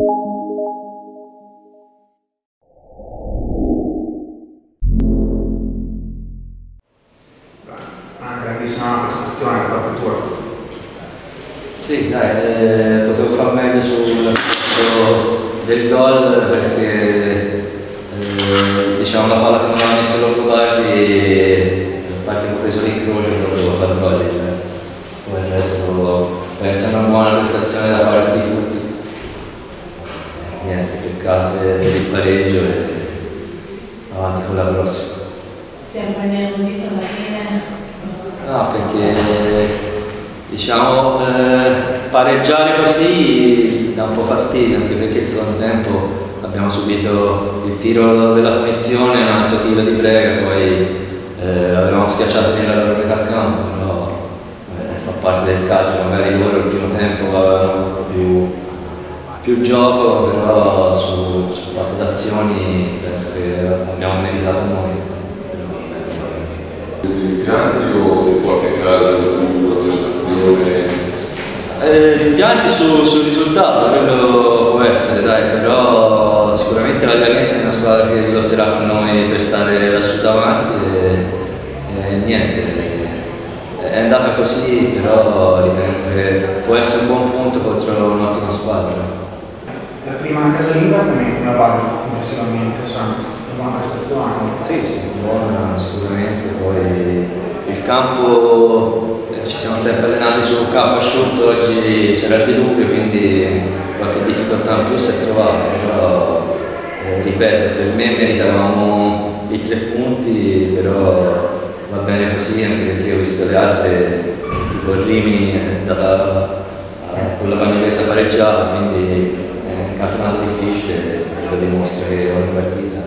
Una grandissima prestazione da parte tua. Sì, dai, potevo far meglio sull'aspetto del gol perché diciamo la palla che non aveva messo Longobardi, a parte che ho preso l'incrocio che dovevo far gol, poi il resto penso è una buona prestazione da parte di tutti. Niente, peccato per il pareggio e avanti con la prossima. Sei un po' innervosito alla fine? No, perché diciamo pareggiare così dà un po' fastidio, anche perché il secondo tempo abbiamo subito il tiro della punizione, un altro tiro di prega, poi avevamo schiacciato nella loro metà campo, però fa parte del calcio, magari loro il primo tempo avevano più gioco, però sul fatto d'azioni penso che abbiamo meritato noi. Rimpianti o in qualche caso la prestazione? Rimpianti sul risultato, quello può essere, dai, però sicuramente la Leganese è una squadra che lotterà con noi per stare lassù davanti e niente, è andata così, però ritengo che può essere un buon punto contro un'ottima squadra. La prima casalinga come la valuti complessivamente, una buona prestazione? Sì, buona sicuramente, poi il campo, ci siamo sempre allenati su un campo asciutto, oggi c'era il diluvio, quindi qualche difficoltà in più si è trovata, però ripeto, per me meritavamo i 3 punti, però va bene così, anche perché ho visto le altre, tipo il Rimini è andata con la Bagnolese pareggiata, quindi è un campionato difficile, lo dimostra che ogni partita